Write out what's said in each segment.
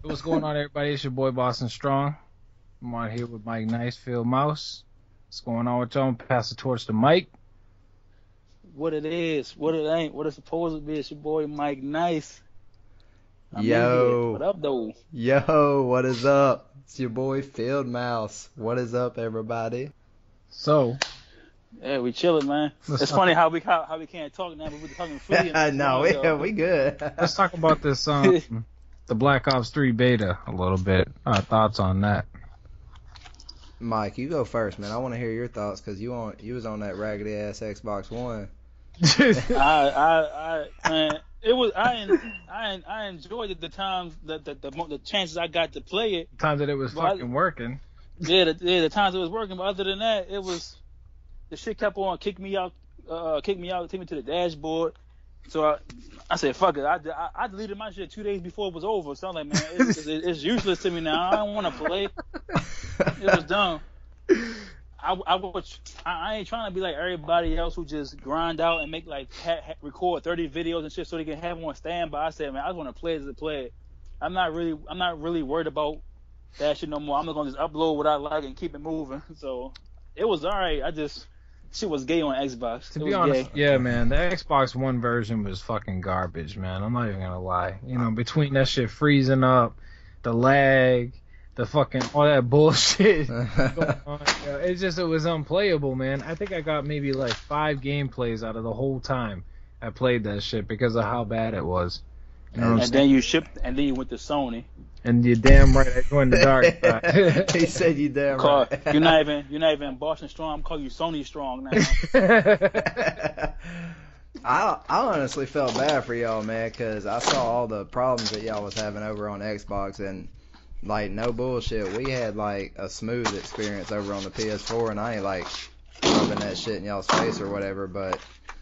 What's going on, everybody? It's your boy BostonStrong. I'm on here with Mike Nice, FieldMouse. What's going on with y'all? I'm pass the torch to Mike. What it is, what it ain't, what it's supposed to be. It's your boy Mike Nice. Yo. What up, though? Yo, what is up? It's your boy FieldMouse. What is up, everybody? So, Yeah, we chilling, man. It's funny how we can't talk now, but we're talking freely. No, we good. let's talk about this the Black Ops 3 beta a little bit. Thoughts on that? Mike, you go first, man. I want to hear your thoughts because you was on that raggedy ass Xbox One. I enjoyed the times the chances I got to play it. The times that it was fucking working. Yeah, the times it was working. But other than that, the shit kept on kicking me out, take me to the dashboard. So I said, fuck it. I deleted my shit 2 days before it was over. So I'm like, man, it's useless to me now. I don't want to play. It was dumb. I ain't trying to be like everybody else who just grind out and make like record 30 videos and shit so they can have on standby. I said, man, I just want to play as a play. I'm not really worried about that shit no more. I'm just gonna just upload what I like and keep it moving. So it was alright. Shit was gay on Xbox. To be honest, yeah, man, the Xbox One version was fucking garbage, man. I'm not even gonna lie. You know, between that shit freezing up, the lag, the fucking all that bullshit going on, it was unplayable, man. I think I got maybe like 5 gameplays out of the whole time I played that shit because of how bad it was. You know and then you shipped, and then you went to Sony. And you're damn right, I go in the dark side. He said you damn right. You're not even BostonStrong. I'm calling you Sony Strong now. I honestly felt bad for y'all, man, because I saw all the problems that y'all was having over on Xbox, and like no bullshit, we had like a smooth experience over on the PS4, and I ain't like rubbing that shit in y'all's face or whatever, but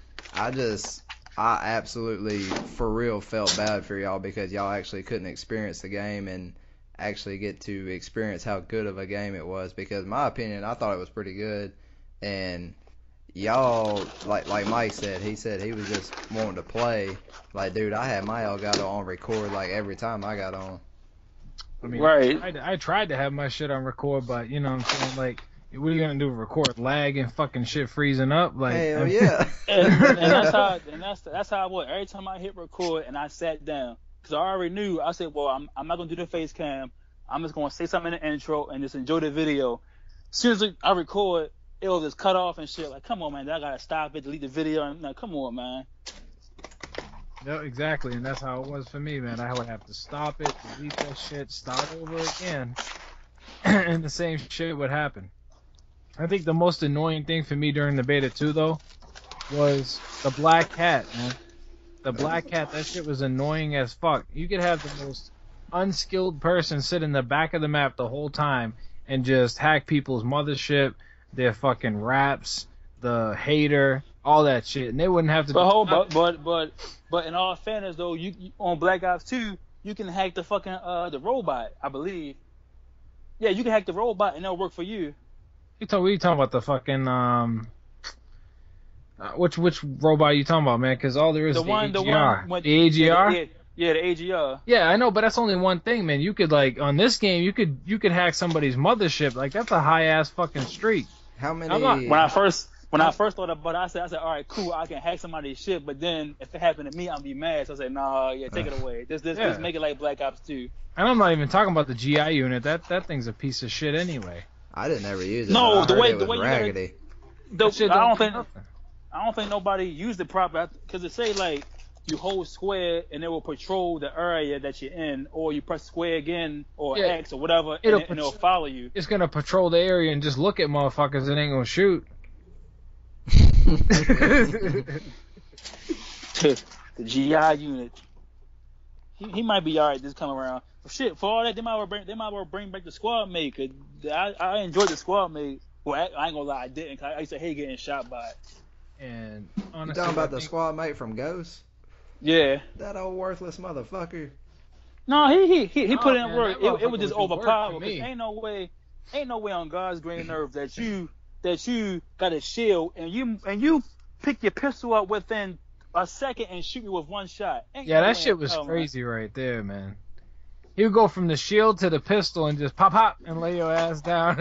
I absolutely, for real, felt bad for y'all because y'all actually couldn't experience the game and actually get to experience how good of a game it was. Because in my opinion, I thought it was pretty good. And y'all, like Mike said, he was just wanting to play. Like, dude, I had my Elgato on record like every time I got on. I mean, right. I tried to have my shit on record, but you know what I'm saying, like, what are you gonna do? Record lag and fucking shit freezing up? Like, hell yeah. and that's how it was. Every time I hit record and I sat down, because I already knew. I said, well, I'm not gonna do the face cam. I'm just gonna say something in the intro and just enjoy the video. As soon as I record, it'll just cut off and shit. Like, come on, man, I gotta stop it, delete the video. And like, come on, man. Yeah, exactly, and that's how it was for me, man. I would have to stop it, delete that shit, start over again, and the same shit would happen. I think the most annoying thing for me during the beta 2, though, was the black cat, man. The black cat, that shit was annoying as fuck. You could have the most unskilled person sit in the back of the map the whole time and just hack people's mothership, their fucking raps, the hater, all that shit, and they wouldn't have to. But in all fairness, though, you on Black Ops 2, you can hack the fucking the robot, I believe. Yeah, you can hack the robot and it'll work for you. What are you talking about? The fucking which robot are you talking about, man? Because all there is the AGR. The AGR? Yeah, the AGR. Yeah, I know, but that's only one thing, man. You could, like, on this game, you could hack somebody's mothership. Like, that's a high ass fucking streak. How many? When I first thought about it, I said, all right, cool, I can hack somebody's shit. But then if it happened to me, I'd be mad. So I said, nah, yeah, take it away. Just make it like Black Ops 2. And I'm not even talking about the GI unit. That thing's a piece of shit anyway. I didn't ever use it. No, the way raggedy. I don't think nobody used it properly because it say like you hold square and it will patrol the area that you're in, or you press square again or X or whatever, and it'll follow you. It's gonna patrol the area and just look at motherfuckers and ain't gonna shoot. The GI unit. He might be alright this come around. But shit, for all that, they might well bring back the squad mate. Cause I enjoyed the squad mate. Well, I ain't gonna lie, I didn't. Cause I used to hate getting shot by it. And honestly, you talking about the squad mate from Ghost? Yeah. That old worthless motherfucker. No, he put in work. It was just overpowered. Cause ain't no way on God's green earth that you got a shield and you pick your pistol up within a second and shoot me with one shot. Yeah, that shit was crazy right there, man. he would go from the shield to the pistol and just pop and lay your ass down.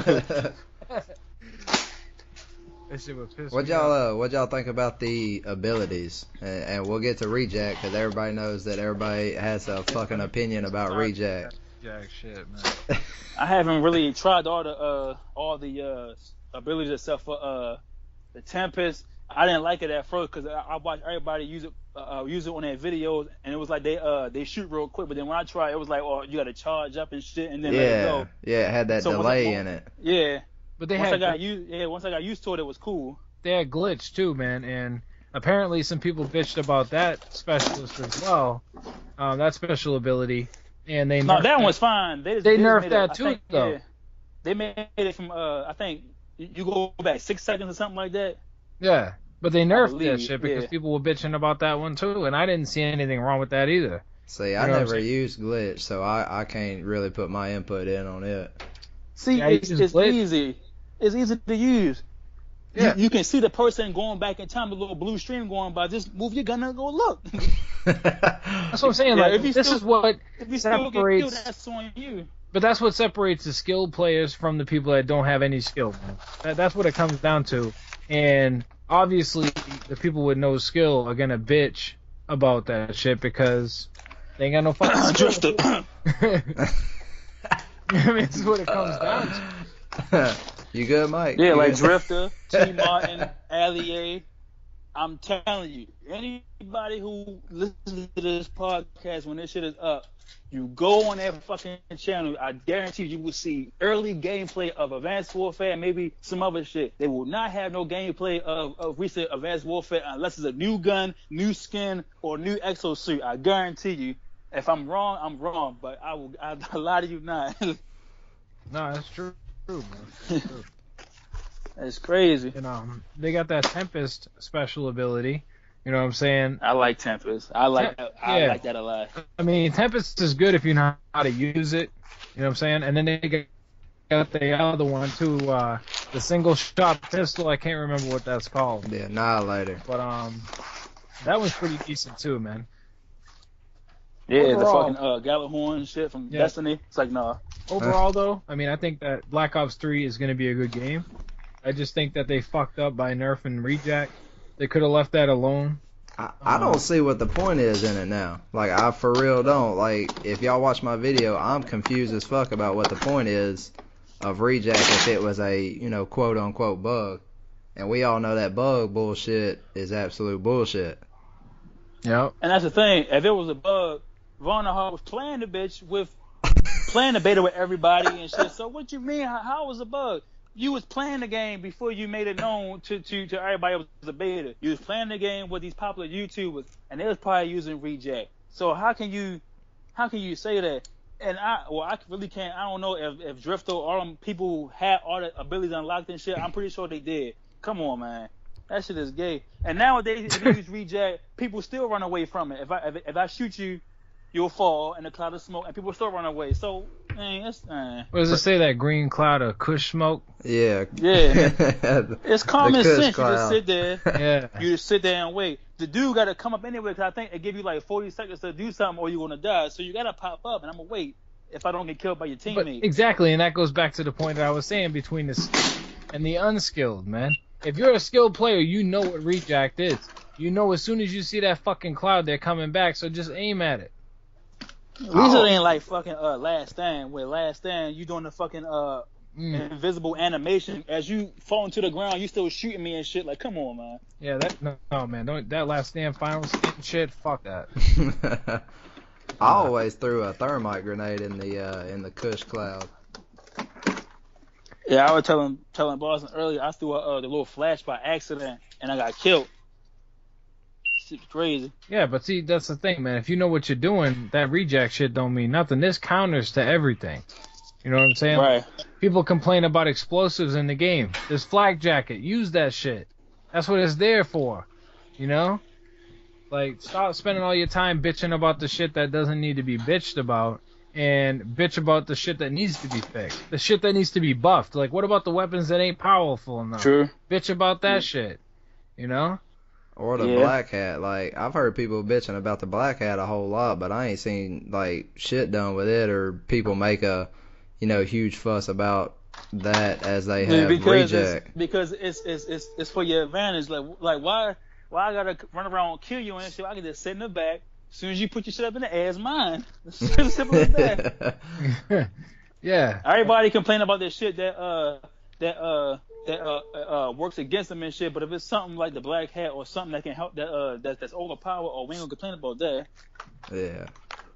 That shit would piss What me off. y'all think about the abilities? And we'll get to reject because everybody knows that everybody has a fucking opinion about reject. Jack shit, man. I haven't really tried all the abilities except for the Tempest. I didn't like it at first because I watched everybody use it on their videos, and it was like they shoot real quick. But then when I tried, it was like, oh, you got to charge up and shit, and then let it go. Yeah, it had that delay in it. Yeah. But once I got used to it, it was cool. They had glitch too, man, and apparently some people bitched about that specialist as well. That special ability, and they nerfed that one's fine. They nerfed that too, though. Yeah, they made it from I think you go back 6 seconds or something like that. Yeah, but they nerfed that shit because people were bitching about that one too, and I didn't see anything wrong with that either. See, I never used glitch, so I can't really put my input in on it. See, it's easy. It's easy to use. Yeah. You can see the person going back in time, the little blue stream going by. Just move your gun and go look. That's what I'm saying. Like, this is what separates. Killed, that's on you. But that's what separates the skilled players from the people that don't have any skill, man. That's what it comes down to. And obviously, the people with no skill are gonna bitch about that shit because they ain't got no fucking skill. I mean, this is what it comes down to. You good, Mike? Yeah, like Drifter, T. Martin, Allier. I'm telling you, anybody who listens to this podcast when this shit is up, you go on that fucking channel, I guarantee you will see early gameplay of Advanced Warfare and maybe some other shit. They will not have no gameplay of recent Advanced Warfare unless it's a new gun, new skin, or new exosuit. I guarantee you. If I'm wrong, I'm wrong, but I'll lie to you not. No, that's true, man. That's true. That's crazy. You know, they got that Tempest special ability. You know what I'm saying? I like Tempest. I like that a lot. I mean, Tempest is good if you know how to use it. You know what I'm saying? And then they got the other one too, the single shot pistol. I can't remember what that's called. The Annihilator. But that one's pretty decent too, man. Yeah, overall, the fucking Gallahorn shit from Destiny. It's like, nah. Overall, though, I mean, I think that Black Ops 3 is going to be a good game. I just think that they fucked up by nerfing Reject. They could have left that alone. I don't see what the point is in it now. Like, I for real don't. Like, if y'all watch my video, I'm confused as fuck about what the point is of Reject if it was a, you know, quote-unquote bug. And we all know that bug bullshit is absolute bullshit. Yep. And that's the thing. If it was a bug, Varnahar was playing the bitch playing the beta with everybody and shit. So what you mean? How was a bug? You was playing the game before you made it known to everybody it was a beta. You was playing the game with these popular YouTubers, and they was probably using Reject. So how can you say that? And I really can't. I don't know if Drifter or all them people had all the abilities unlocked and shit. I'm pretty sure they did. Come on, man. That shit is gay. And nowadays, if you use Reject, people still run away from it. If I shoot you, you'll fall in a cloud of smoke, and people still run away. So, man, it's... What does it say, that green cloud of Kush smoke? Yeah. Yeah. It's common sense. Cloud. You just sit there. Yeah. You just sit there and wait. The dude got to come up anyway, because I think they give you like 40 seconds to do something or you're going to die. So you got to pop up, and I'm going to wait if I don't get killed by your teammate. But exactly, and that goes back to the point that I was saying between the skilled and the unskilled, man. If you're a skilled player, you know what Reject is. You know as soon as you see that fucking cloud, they're coming back, so just aim at it. At least it ain't like fucking Last Stand, where Last Stand, you doing the fucking invisible animation. As you fall into the ground, you still shooting me and shit. Like, come on, man. Yeah, no, man. Don't, that Last Stand final skin shit, fuck that. I always threw a thermite grenade in the Kush cloud. Yeah, I was telling Boston earlier, I threw the little flash by accident, and I got killed. It's crazy. Yeah, but see, that's the thing, man. If you know what you're doing, that Reject shit don't mean nothing. This counters to everything. You know what I'm saying? Right. People complain about explosives in the game. There's Flak Jacket. Use that shit. That's what it's there for. You know? Like, stop spending all your time bitching about the shit that doesn't need to be bitched about, and bitch about the shit that needs to be fixed. The shit that needs to be buffed. Like, what about the weapons that ain't powerful enough? True. Bitch about that shit. You know? Or the black hat. Like, I've heard people bitching about the black hat a whole lot, but I ain't seen, like, shit done with it or people make a, huge fuss about that as they have reject. Because it's for your advantage. Like why I gotta run around and kill you and shit? I can just sit in the back. As soon as you put your shit up in the air, it's mine. It's as simple as that. Yeah. Everybody complain about this shit that works against them and shit. But if it's something like the black hat or something that can help that's overpowered, or we ain't gonna complain about that. Yeah.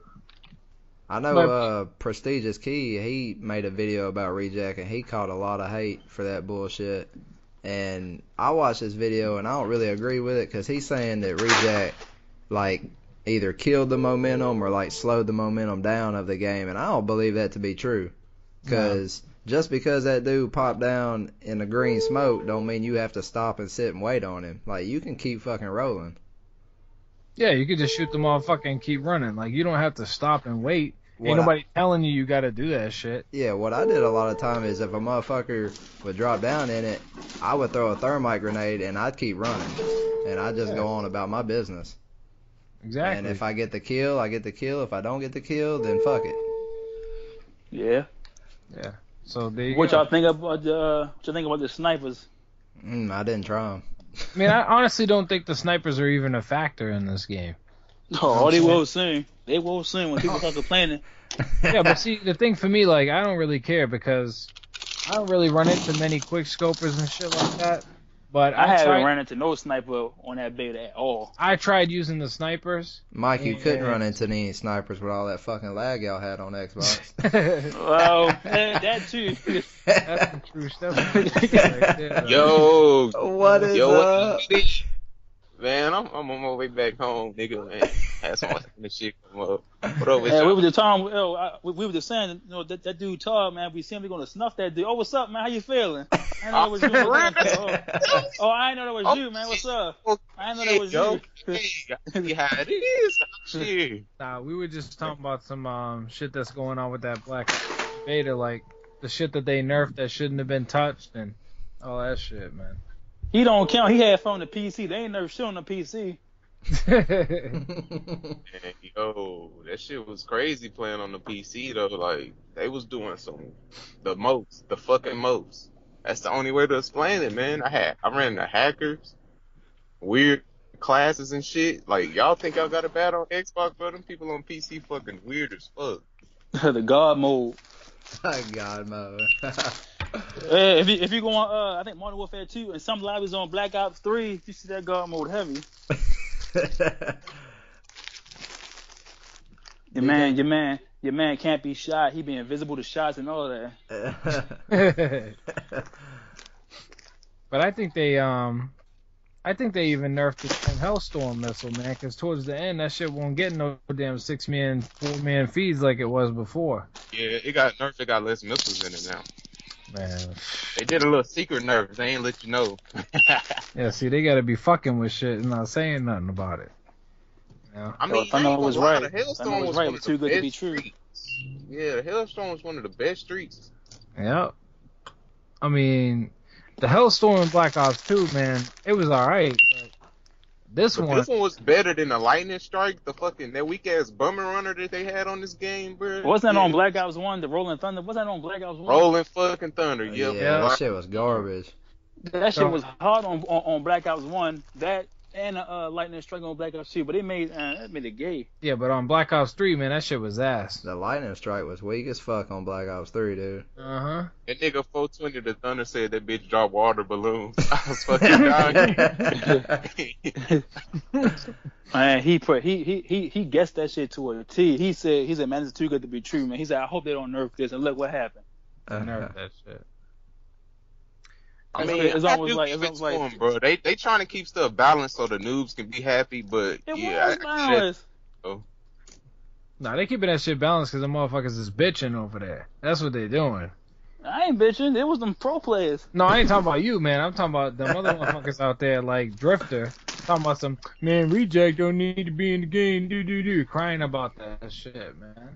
I know Prestigious Key, he made a video about reject and he caught a lot of hate for that bullshit. And I watched this video and I don't really agree with it because he's saying that reject like either killed the momentum or like slowed the momentum down of the game, and I don't believe that to be true. Because just because that dude popped down in the green smoke don't mean you have to stop and sit and wait on him. Like, you can keep fucking rolling. Yeah, you could just shoot the motherfucker and keep running. Like, you don't have to stop and wait. Ain't nobody telling you gotta do that shit. Yeah, what I did a lot of time is if a motherfucker would drop down in it, I would throw a thermite grenade and I'd keep running. And I'd just go on about my business. Exactly. And if I get the kill, I get the kill. If I don't get the kill, then fuck it. Yeah. Yeah. So there you what go. y'all think about the snipers? I didn't try them. I mean, I honestly don't think the snipers are even a factor in this game. Oh, they will soon. They will soon when people start complaining. Yeah, but see, the thing for me, like, I don't really care because I don't really run into many quick scopers and shit like that. But I haven't run into no sniper on that beta at all. I tried using the snipers. Mike, you couldn't run into any snipers with all that fucking lag y'all had on Xbox. Well, that too. That's the true stuff. Right there, Yo, what is up? Man, I'm on my way back home, nigga. Man, had some this shit come up. What up with we y'all? were just talking. We were just saying, that dude Todd, man. We see him, we gonna snuff that dude. Oh, what's up, man? How you feeling? I know that was you. I know that was you, man. What's up? I know that was you. Hey, how it is? Shit. Nah, we were just talking about some shit that's going on with that black beta, like the shit that they nerfed that shouldn't have been touched and all that shit, man. He don't count. He had fun on the PC. They ain't never showing the PC. Man, yo, that shit was crazy playing on the PC though. Like, they was doing the fucking most. That's the only way to explain it, man. I ran into hackers, weird classes and shit. Like, y'all think y'all got it bad on Xbox, but them people on PC fucking weird as fuck. The God mode. God mode. If you go on, I think Modern Warfare 2 and some lobbies on Black Ops 3, you see that God mode heavy. Your man can't be shot. He be invisible to shots and all that. But I think they even nerfed the Hellstorm missile, man, because towards the end that shit won't get no damn 6-man, 4-man feeds like it was before. Yeah, it got nerfed. It got less missiles in it now. Man, they did a little secret nerf. They ain't let you know. Yeah, see, they gotta be fucking with shit and not saying nothing about it. Yeah. I mean, I know it was right. The Hailstorm was right. Too good to be true. Yeah, the Hailstorm was one of the best streaks. Yeah. I mean, the Hellstorm in Black Ops 2, man, it was alright. This one was better than the Lightning Strike, that weak ass bummer runner that they had on this game, bro. Wasn't that on Black Ops 1, the Rolling Thunder? Wasn't that on Black Ops 1? Rolling fucking Thunder, yep. Yeah, that shit was garbage. That shit was hard on Black Ops 1. That and Lightning Strike on Black Ops 2, but it made it gay. Yeah, but on Black Ops 3, man, that shit was ass. The Lightning Strike was weak as fuck on Black Ops 3, dude. Uh-huh. That nigga 420 the Thunder said that bitch dropped water balloons. I was fucking dying. Man, he guessed that shit to a T. He said, man, it's too good to be true, man. He said, I hope they don't nerf this, and look what happened. Nerf that shit. I mean, it's almost like, bro. They trying to keep stuff balanced so the noobs can be happy, but it was balanced. Nah, they keeping that shit balanced because the motherfuckers is bitching over there. That's what they doing. I ain't bitching. It was them pro players. No, I ain't talking about you, man. I'm talking about them other motherfuckers out there like Drifter. Talking about some, man, reject don't need to be in the game, crying about that shit, man.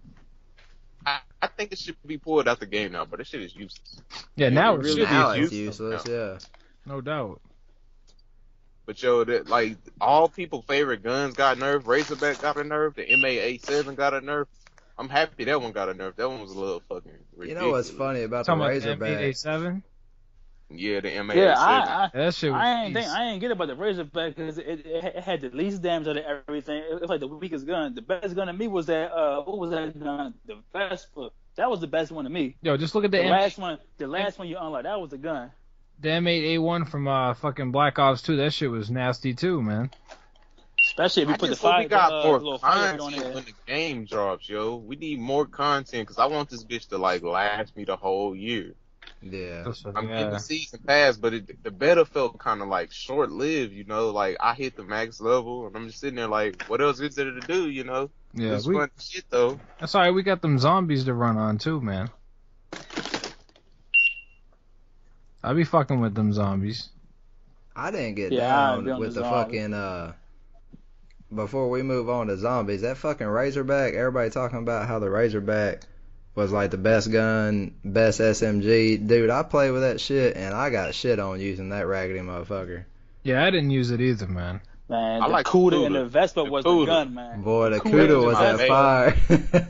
I think it should be pulled out the game now, but this shit is useless. Yeah, now it really now is it's useless, yeah. No doubt. But yo, that like all people favorite guns got nerfed. Razorback got a nerf. The MA87 got a nerf. I'm happy that one got a nerf. That one was a little fucking ridiculous. You know what's funny about the Talking about the Razorback? M8A7? Yeah, the MA87. Yeah, That shit was I beast. ain't get about the Razorback because it had the least damage out of everything. It was like the weakest gun. The best gun to me was that what was that gun? The Vespa. That was the best one to me. Yo, just look at the The last one you unlocked. That was the gun. The M8A1 from fucking Black Ops 2. That shit was nasty too, man. Especially if you I put the just hope fire, we got more little fire on content there. when the game drops, yo. We need more content because I want this bitch to like last me the whole year. Yeah. I'm getting the season pass, but the beta felt kind of like short lived, you know. Like I hit the max level and I'm just sitting there like, what else is there to do, you know? Yeah, It's fun shit though. that's alright. We got them zombies to run on too, man. I be fucking with them zombies. I didn't get Yeah, I'd down be on with the the zombie. fucking before we move on to zombies, that fucking Razorback, everybody talking about how the Razorback was like the best gun, best SMG. Dude, I played with that shit and I got shit on using that raggedy motherfucker. Yeah, I didn't use it either, man. Man, I the like Cuda Cuda. and the Vespa The was Cuda. the gun, man. Boy, the Cuda Cuda was my that favorite. fire.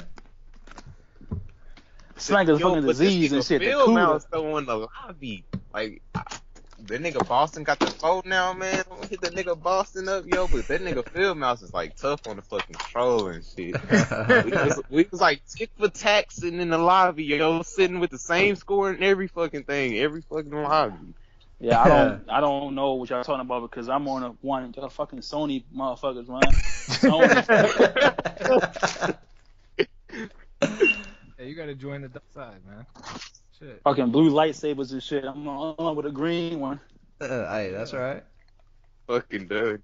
It's like a fucking but disease and this shit. The nigga FieldMouse Cuda. though in the lobby. Like, that nigga Boston got the phone now, man. I'm gonna hit the nigga Boston up, yo. But that nigga FieldMouse is like tough on the fucking troll and shit. we was like tick for tack sitting in the lobby, yo, sitting with the same score in every fucking thing, every fucking lobby. Yeah, I don't know what y'all talking about because I'm on a one y'all fucking Sony motherfuckers, man. Sony. Yeah, you gotta join the dark side, man. Shit. Fucking blue lightsabers and shit. I'm on with a green one. Hey, that's right. Fucking Doug.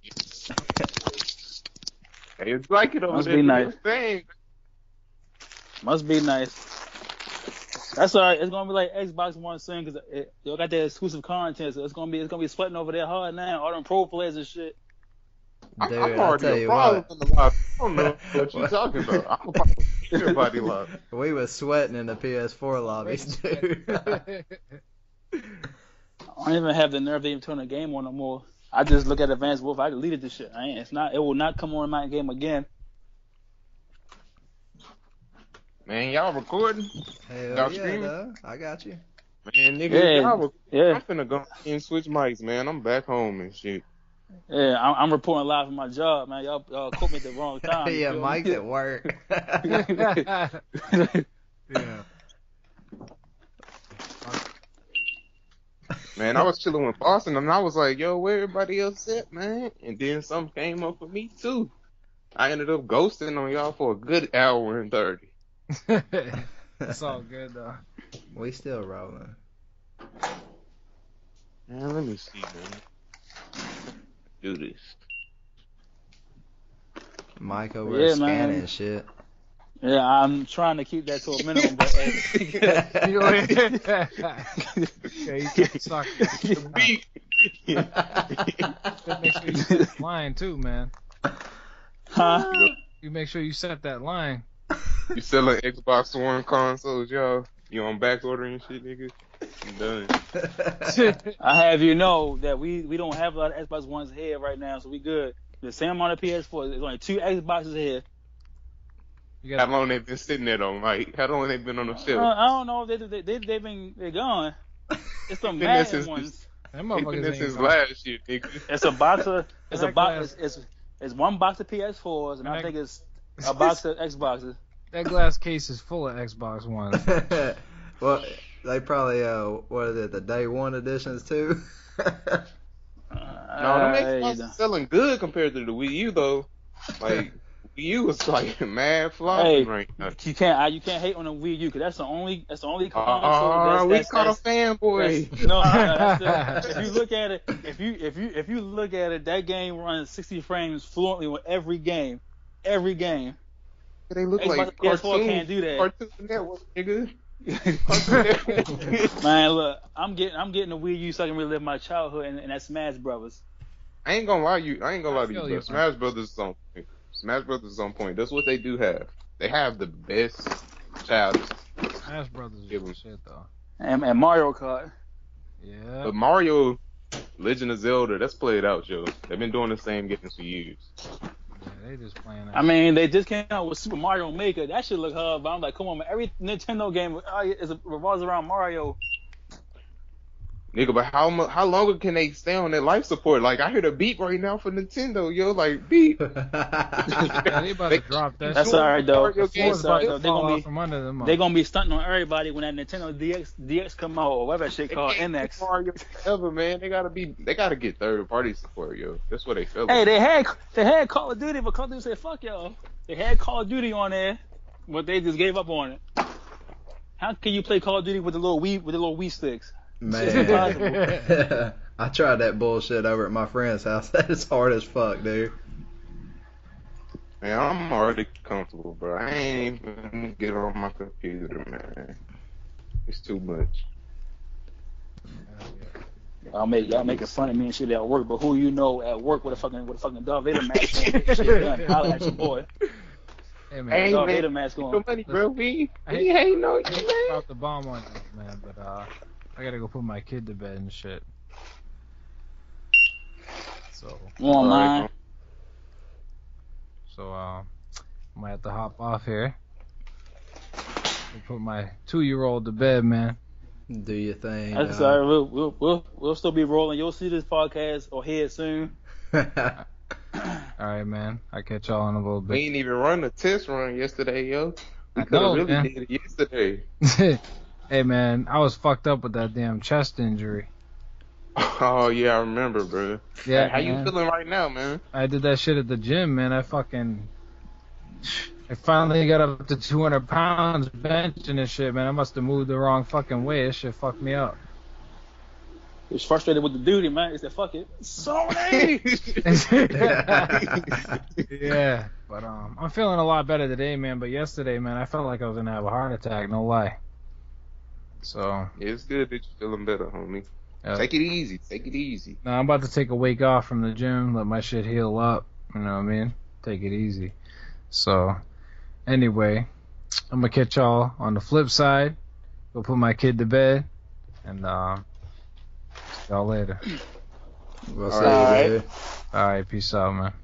Hey, it's like it over Must there. be nice. Thing. Must be nice. That's alright. It's gonna be like Xbox One soon because y'all got that exclusive content, so it's gonna be sweating over there hard now. All them pro players and shit. Dude, I'm I'll already tell a you problem what. in the lobby. I don't know what you're talking about. I'm a problem in everybody lobby. We was sweating in the PS4 lobbies, dude. I don't even have the nerve to even turn the game on no more. I just look at Advanced Wolf. I deleted this shit. It will not come on my game again. Man, y'all recording? Hell Y'all yeah, streaming? dog. I got you. Man, nigga, Yeah, y'all recording? yeah. I'm finna go and switch mics, man. I'm back home and shit. Yeah, I'm reporting live from my job, man. Y'all caught me at the wrong time. you Yeah, feel Mike's me? at work. Yeah. Man, I was chilling with Boston and I was like, yo, where everybody else at, man? And then something came up for me too. I ended up ghosting on y'all for a good hour and 30. It's all good though. We still rolling. Man, let me see, man. Do this. Mike over Yeah, there scanning man. shit. Yeah, I'm trying to keep that to a minimum, but Yeah, you can't suck. Beat. Make sure you set that line too, man. huh? You make sure you set that line. You selling Xbox One consoles, y'all? You on back order and shit, nigga? I'm done. I have you know that we don't have a lot of Xbox Ones here right now, so we good. The same amount of PS4. There's only 2 Xboxes here. You How got long they been sitting there though, Mike? How long they been on the shelf? I don't know. They're gone. It's some Been there Madden since- ones. them They been motherfuckers there ain't since gone. last year, nigga. It's a box of. It's a That box. glass- It's one box of PS4s, and I That- think it's a box of Xboxes. That glass case is full of Xbox Ones. Well, they probably what is it? The day one editions too. No, them Xbox is selling good compared to the Wii U though. Like Wii U is like mad flopping right now. You can't hate on the Wii U because that's the only console. We that's caught a fanboy. if you look at it, if you look at it, that game runs 60 frames fluently with every game. They look Xbox like PS4 cartoon, can't do that. Cartoon Network, nigga. Cartoon Network. Man, look, I'm getting the Wii U so I can relive my childhood and that Smash Brothers. I ain't gonna lie to you, feel bro. you, Smash Brothers is on point. Smash Brothers is on point. That's what they do have. They have the best child. Smash Brothers is shit though. And Mario Kart. Yeah. But Mario, Legend of Zelda, that's played out, yo. They've been doing the same games for years. Yeah, they just playing that. I mean, they just came out with Super Mario Maker. That shit look hard, but I'm like, come on, man. Every Nintendo game revolves around Mario. Nigga, but how longer can they stay on their life support? Like, I hear the beep right now for Nintendo, yo. Like, beep. Yeah, they about to drop that That's shit. alright though. Mario The floor's games about though. to fall out from under them. They gonna be stunting on everybody when that Nintendo DX come out or whatever that shit called NX. Mario ever, man. They gotta get third party support, yo. That's what they feel. Hey, they had Call of Duty, but Call of Duty said fuck y'all. They had Call of Duty on there, but they just gave up on it. How can you play Call of Duty with the little Wii sticks? Man, I tried that bullshit over at my friend's house. That is hard as fuck, dude. Man, I'm already comfortable, bro. I ain't even get on my computer, man. It's too much. Y'all making fun of me and shit at work, but who you know at work with a fucking Darth Vader mask on? Shit done. Holla at your boy. Hey man, Darth Vader mask on. No money, bro. We ain't no you, man. Drop the bomb on you, man. But I gotta go put my kid to bed and shit. So. Come on, man. So I might have to hop off here. And put my 2-year-old to bed, man. Do your thing. That's all right. We'll still be rolling. You'll see this podcast or hear it soon. Alright, man. I'll catch y'all in a little We bit. ain't even run a test run yesterday, yo. We I could have know, really man. did it yesterday. Hey, man. I was fucked up with that damn chest injury. Oh yeah, I remember, bro. Yeah, How you man. feeling right now, man? I did that shit at the gym, man. I finally got up to 200 pounds benching this shit, man. I must have moved the wrong fucking way. This shit fucked me up. He was frustrated with the duty, man. He said, fuck it. Sony! Yeah, but I'm feeling a lot better today, man. But yesterday, man, I felt like I was gonna have a heart attack. No lie. So. Yeah, it's good that you feeling better, homie. Take it easy. Take it easy. Now I'm about to take a week off from the gym, let my shit heal up. You know what I mean? Take it easy. So, anyway, I'm gonna catch y'all on the flip side. Go put my kid to bed, and see y'all later. We'll All see right. you, dude. All right, peace out, man.